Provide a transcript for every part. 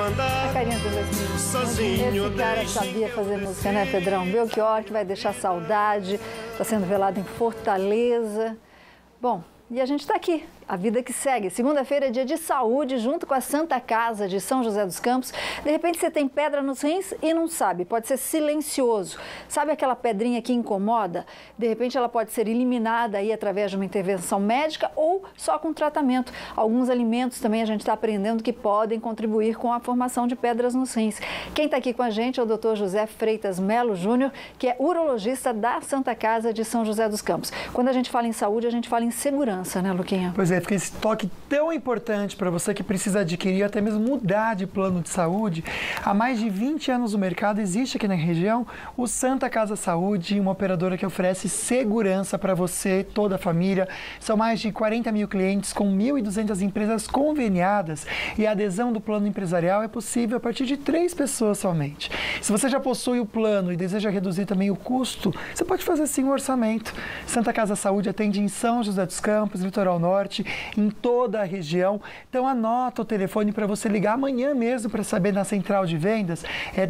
andar. A carinha do 2000. Sozinho. Esse cara sabia fazer música, né, Pedrão? Belchior, que vai deixar saudade, está sendo velado em Fortaleza. Bom, e a gente está aqui, a vida que segue. Segunda-feira é dia de saúde, junto com a Santa Casa de São José dos Campos. De repente você tem pedra nos rins e não sabe, pode ser silencioso. Sabe aquela pedrinha que incomoda? De repente ela pode ser eliminada aí através de uma intervenção médica ou só com tratamento. Alguns alimentos também a gente está aprendendo que podem contribuir com a formação de pedras nos rins. Quem está aqui com a gente é o Dr. José Freitas Melo Júnior, que é urologista da Santa Casa de São José dos Campos. Quando a gente fala em saúde, a gente fala em segurança, né, Luquinha? Pois é, fica esse toque tão importante para você que precisa adquirir, até mesmo mudar de plano de saúde. Há mais de 20 anos no mercado, existe aqui na região o Santa Casa Saúde, uma operadora que oferece segurança para você e toda a família. São mais de 40 mil clientes com 1.200 empresas conveniadas e a adesão do plano empresarial é possível a partir de 3 pessoas somente. Se você já possui o plano e deseja reduzir também o custo, você pode fazer sim um orçamento. Santa Casa Saúde atende em São José dos Campos, Litoral Norte, em toda a região. Então anota o telefone para você ligar amanhã mesmo para saber na central de vendas. É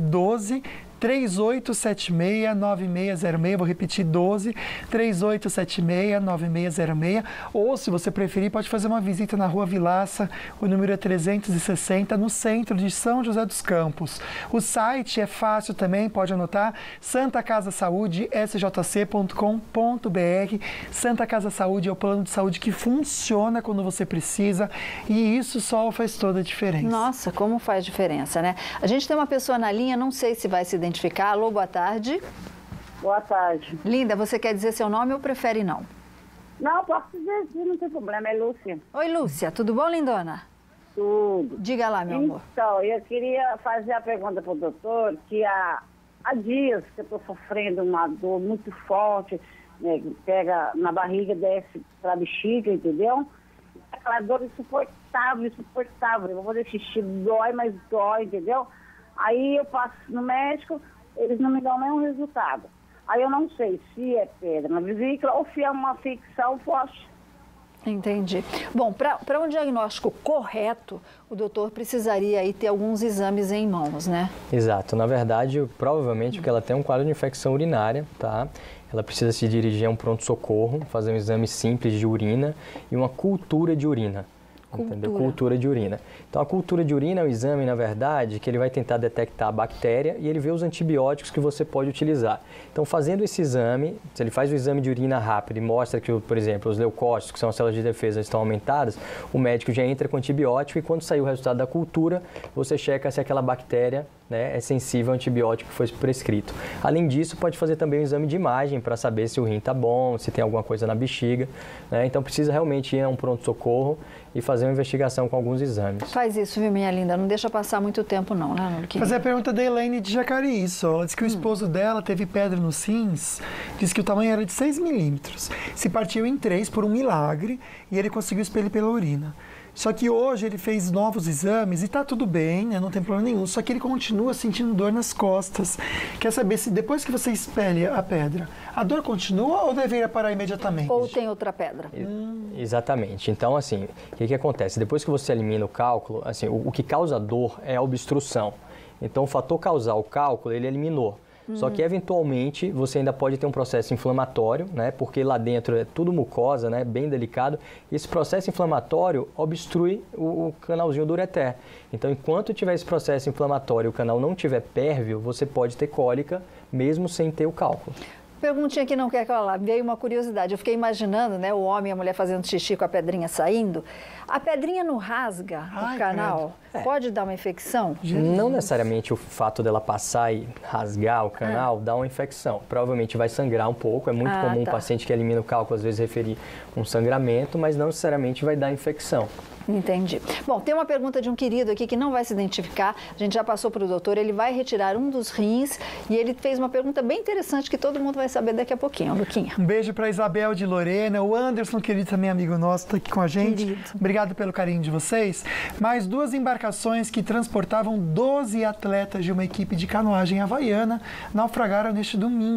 12-3876-9606, vou repetir, 12-3876-9606, ou se você preferir, pode fazer uma visita na Rua Vilaça, o número é 360, no centro de São José dos Campos. O site é fácil também, pode anotar, santacasasaude.sjc.com.br. Santa Casa Saúde é o plano de saúde que funciona quando você precisa e isso só faz toda a diferença. Nossa, como faz diferença, né? A gente tem uma pessoa na linha, não sei se vai se identificar. Alô, boa tarde. Boa tarde. Linda, você quer dizer seu nome ou prefere não? Não, posso dizer, não tem problema, é Lúcia. Oi, Lúcia, tudo bom, lindona? Tudo. Diga lá, meu amor. Então, eu queria fazer a pergunta para o doutor, que há dias que eu estou sofrendo uma dor muito forte, né, que pega na barriga, desce para a bexiga, entendeu? Aquela dor insuportável, insuportável. Eu vou fazer xixi, dói, mas dói, entendeu? Aí eu passo no médico, eles não me dão nenhum resultado. Aí eu não sei se é pedra na vesícula ou se é uma infecção forte. Entendi. Bom, para um diagnóstico correto, o doutor precisaria aí ter alguns exames em mãos, né? Exato. Na verdade, provavelmente porque ela tem um quadro de infecção urinária, tá? Ela precisa se dirigir a um pronto-socorro, fazer um exame simples de urina e uma cultura de urina. Entendeu? Cultura de urina. Então, a cultura de urina é um exame, na verdade, que ele vai tentar detectar a bactéria e ele vê os antibióticos que você pode utilizar. Então, fazendo esse exame, se ele faz o exame de urina rápido e mostra que, por exemplo, os leucócitos, que são as células de defesa, estão aumentadas, o médico já entra com antibiótico e quando sair o resultado da cultura, você checa se aquela bactéria, né, é sensível ao antibiótico que foi prescrito. Além disso, pode fazer também um exame de imagem para saber se o rim está bom, se tem alguma coisa na bexiga, né? Então, precisa realmente ir a um pronto-socorro e fazer uma investigação com alguns exames. Faz isso, viu, minha linda? Não deixa passar muito tempo, não, né, Luquinha? Fazer a pergunta da Elaine de Jacareí, só. Ela disse que o esposo dela teve pedra nos rins, disse que o tamanho era de 6 milímetros. Se partiu em 3 por um milagre e ele conseguiu expelir pela urina. Só que hoje ele fez novos exames e tá tudo bem, né? Não tem problema nenhum. Só que ele continua sentindo dor nas costas. Quer saber se depois que você expele a pedra, a dor continua ou deveria parar imediatamente? Ou tem outra pedra? Exatamente. Então, assim, o que acontece? Depois que você elimina o cálculo, assim, o que causa dor é a obstrução. Então, o fator causal, o cálculo, ele eliminou. Só que, eventualmente, você ainda pode ter um processo inflamatório, né? Porque lá dentro é tudo mucosa, né? Bem delicado. E esse processo inflamatório obstrui o canalzinho do ureter. Então, enquanto tiver esse processo inflamatório e o canal não tiver pérvio, você pode ter cólica, mesmo sem ter o cálculo. Perguntinha que não quer calar, veio uma curiosidade. Eu fiquei imaginando, né, o homem e a mulher fazendo xixi com a pedrinha saindo. A pedrinha não rasga o canal? Pode dar uma infecção? Não necessariamente o fato dela passar e rasgar o canal dá uma infecção. Provavelmente vai sangrar um pouco. É muito comum um paciente que elimina o cálculo, às vezes, referir um sangramento, mas não necessariamente vai dar infecção. Entendi. Bom, tem uma pergunta de um querido aqui que não vai se identificar. A gente já passou para o doutor, ele vai retirar um dos rins e ele fez uma pergunta bem interessante que todo mundo vai saber daqui a pouquinho, Luquinha. Um beijo para Isabel de Lorena, o Anderson, querido também amigo nosso, está aqui com a gente. Querido. Obrigado pelo carinho de vocês. Mais 2 embarcações que transportavam 12 atletas de uma equipe de canoagem havaiana naufragaram neste domingo.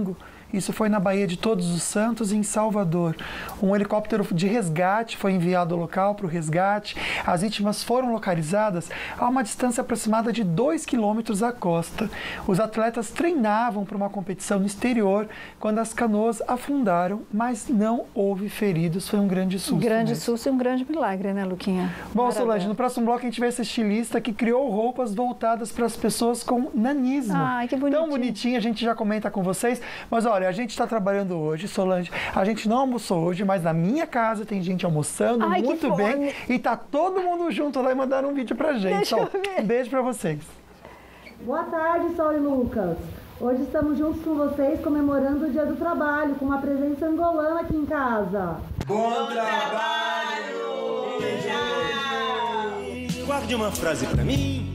Isso foi na Baía de Todos os Santos, em Salvador. Um helicóptero de resgate foi enviado ao local para o resgate. As vítimas foram localizadas a uma distância aproximada de 2 quilômetros da costa. Os atletas treinavam para uma competição no exterior quando as canoas afundaram, mas não houve feridos. Foi um grande susto. Um grande mesmo. susto e um grande milagre, né, Luquinha? Bom, Maravilha. Solange, no próximo bloco a gente vê essa estilista que criou roupas voltadas para as pessoas com nanismo. Ai, que bonitinho. Tão bonitinho, a gente já comenta com vocês. Mas olha, a gente está trabalhando hoje, Solange. A gente não almoçou hoje, mas na minha casa tem gente almoçando. Ai, que muito fome. bem. E tá todo mundo junto lá e mandaram um vídeo pra gente. Deixa Então, eu ver. um beijo pra vocês. Boa tarde, Sol e Lucas. Hoje estamos juntos com vocês comemorando o Dia do Trabalho, com uma presença angolana aqui em casa. Bom trabalho! Guarde uma frase pra mim.